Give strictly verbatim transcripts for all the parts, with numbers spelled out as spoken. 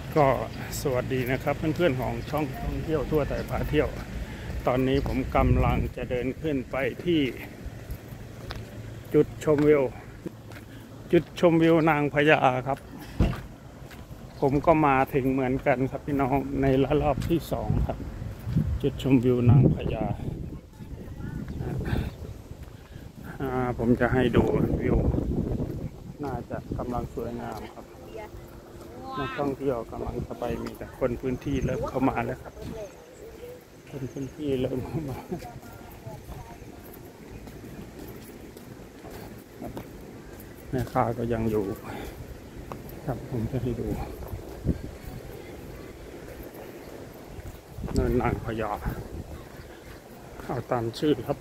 ก็สวัสดีนะครับเพื่อนๆของช่องท่องเที่ยวทั่วไทยพาเที่ยวตอนนี้ผมกำลังจะเดินขึ้นไปที่จุดชมวิวจุดชมวิวนางพญาครับผมก็มาถึงเหมือนกันครับพี่น้องในระลอกที่สองครับจุดชมวิวนางพญาผมจะให้ดูวิวน่าจะกำลังสวยงามครับนักท่องเที่ยวกำลังจะไปมีแต่คนพื้นที่เริ่มเข้ามาแล้วครับคนพื้นที่เริ่มเข้ามาแม่ค้าก็ยังอยู่ครับผมจะให้ดูเนินนางพญาเอาตามชื่อครับ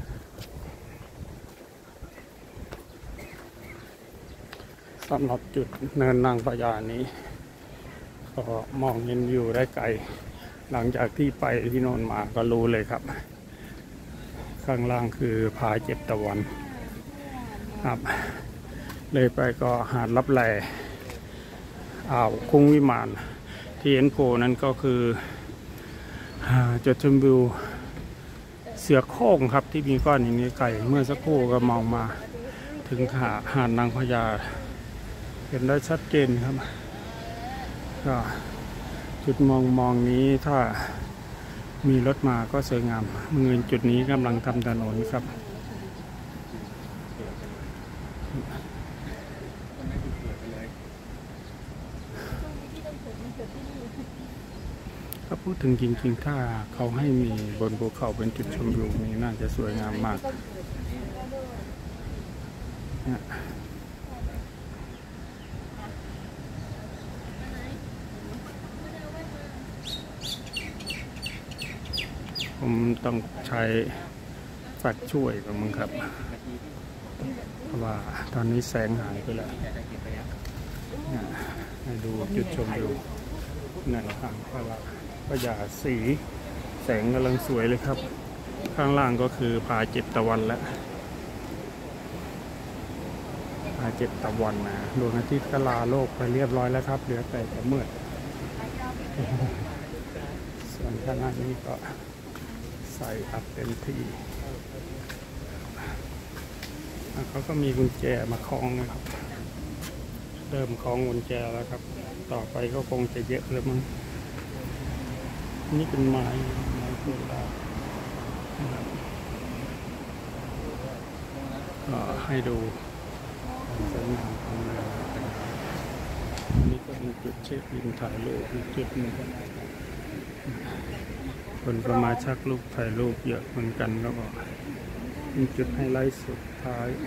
สำหรับจุดเนินนางพญานี้ก็มองเห็นวิวได้ไกลหลังจากที่ไปที่โน่นมาก็รู้เลยครับข้างล่างคือผาเจ็ดตะวันครับเลยไปก็หาดลับแลอ่าวคุ้งวิมานที่เห็นโผล่นั้นก็คือจุดชมวิวเสือโคร่งครับที่มีก้อนอย่างนี้ไก่เมื่อสักครู่ก็มองมาถึงหาดหาดนางพญาเห็นได้ชัดเจนครับก็จุดมองมองนี้ถ้ามีรถมาก็สวยงามเงินจุดนี้กำลังทำถนนครับถ้าพูดถึงจริงๆถ้าเขาให้มีบนภูเขาเป็นจุดชมวิวนี้น่าจะสวยงามมากผมต้องใช้แฟลชช่วยกับมึงครับเพราะว่าตอนนี้แสงหายไปแล้วให้ดูจุดชมวิวนั่นครับเพราะว่าพญาสีแสงกำลังสวยเลยครับข้างล่างก็คือผาเจ็ดตะวันแล้วผาเจ็ดตะวันนะดวงอาทิตย์ก็ลาโลกไปเรียบร้อยแล้วครับเหลือแต่จะมืดส่วนข้างหน้านี้ก็ใส่อัดเต็มที่เขาก็มีกุญแจมาคล้องนะครับเริ่มคล้องกุญแจแล้วครับต่อไปก็คงจะเยอะเลยมั้งนี่เป็นไม้ไม้โบราณก็ให้ดูสวยงามของเรือนี่ก็เป็นจุดเช็คอินถ่ายรูปจุดหนึ่งคนก็มาชักรูปถ่ายรูปเยอะเหมือนกันก็บอกเป็นจุดไฮไลท์สุดท้าย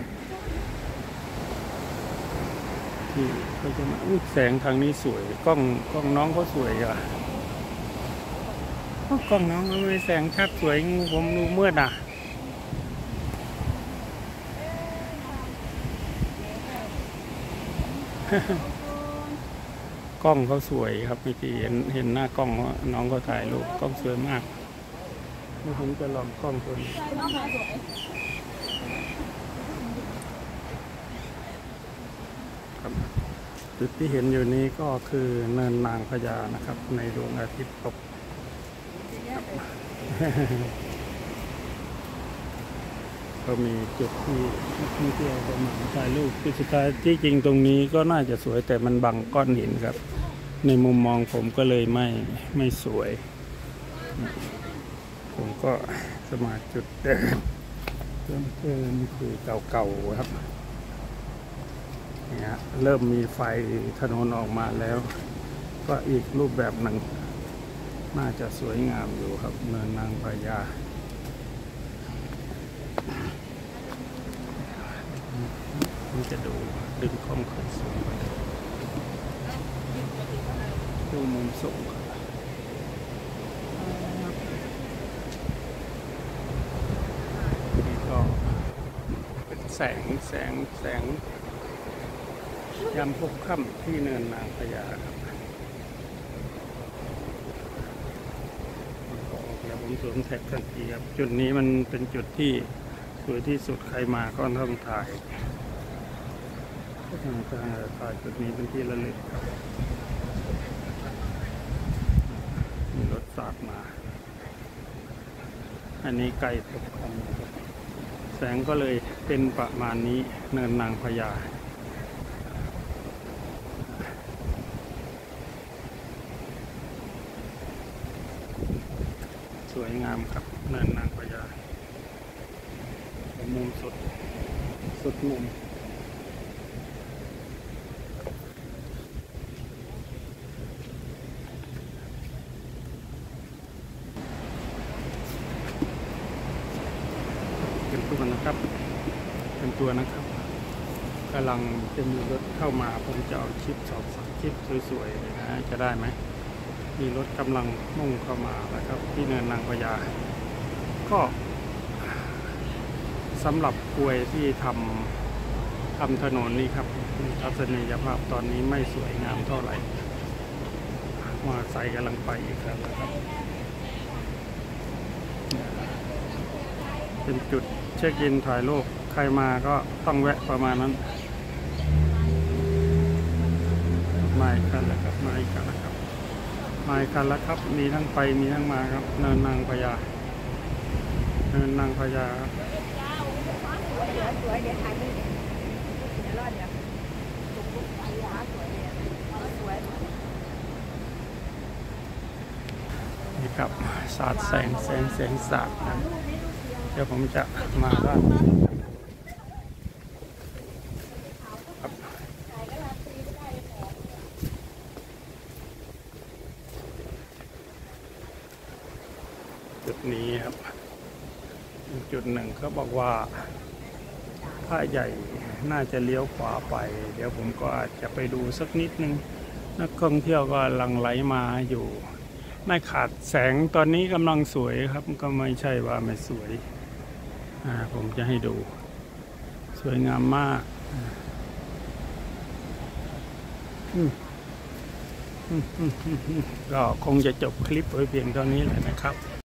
ที่เขาจะมาอุ้ยแสงทางนี้สวยกล้องกล้องน้องเขาสวยอ่ะกล้องน้องไม่แสงชัดสวยผมดูมืดอ่ะกล้องเขาสวยครับเมื่อกี้เห็นเห็นหน้ากล้องว่าน้องก็ถ่ายรูปกล้องสวยมากเดี๋ยวผมจะลองกล้องตัวนี้ครับจุดที่เห็นอยู่นี้ก็คือเนินนางพญานะครับในดวงอาทิตย์ตกก็มีจุดที่ท่องเที่ยวประมาณถ่ายรูปจุดสุดท้ายที่จริงตรงนี้ก็น่าจะสวยแต่มันบังก้อนหินครับในมุมมองผมก็เลยไม่ไม่สวยผมก็สมาจุดเดิมเพิ่มเติมคือเก่าๆครับเนี่ยเริ่มมีไฟถนนออกมาแล้วก็อีกรูปแบบหนึ่งน่าจะสวยงามอยู่ครับเนินนางพญาผมจะดูดึงกล้องขึ้นสูงดูมุมสูงนี่ก็เป็นแสงแสงแสงยามพบค่ำที่เนินนางพญาครับเดี๋ยวผมสวมแท็กทันทีครับจุดนี้มันเป็นจุดที่สวยที่สุดใครมาก็ต้องถ่ายทางการถ่ายจุดนี้เป็นที่ระลึกครับอันนี้ใกล้ตกค่ำนะครับแสงก็เลยเป็นประมาณนี้เนินนางพญาสวยงามครับเนินนางพญามุมสุดสุดมุมเป็นตัวนะครับเป็นตัวนะครับกำลังจะมีรถเข้ามาผมจะเอาคลิปสอบสักคลิปสวยๆนะจะได้ไหมมีรถกำลังมุ่งเข้ามาแล้วครับที่เนินนางพญาก็สำหรับกลวยที่ทำทำถนนนี่ครับทัศนียภาพตอนนี้ไม่สวยงามเท่าไหร่มาใส่กำลังไปอีกแล้วครับเป็นจุดเช็คอินถ่ายรูปใครมาก็ต้องแวะประมาณนั้นมาอีกคันแล้วครับมาอีกคันแล้วครับมาอีกคันแล้วครับมีทั้งไปมีทั้งมาครับเนินนางพญาเนินนางพญาสวยเดี๋ยวถ่ายนี่เดี๋ยวรอดเดี๋ยวตุกตุกไปหาสวยเลยสวยนี่ครับสาดแสงแสงแสงสาดนะเดี๋ยวผมจะมาด้านจุดนี้ครับจุดหนึ่งเขาบอกว่าถ้าใหญ่น่าจะเลี้ยวขวาไปเดี๋ยวผมก็อาจจะไปดูสักนิดนึงนักท่องเที่ยวก็หลั่งไหลมาอยู่ไม่ขาดแสงตอนนี้กำลังสวยครับก็ไม่ใช่ว่าไม่สวยอ่าผมจะให้ดูสวยงามมากอืมอืมอืมอืมก็คงจะจบคลิปไว้เพียงเท่านี้แหละนะครับ